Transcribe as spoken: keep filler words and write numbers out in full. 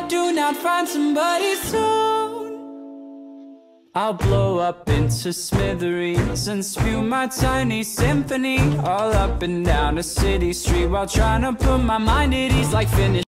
do not find somebody soon, I'll blow up into smithereens and spew my tiny symphony all up and down a city street while trying to put my mind at ease, like finish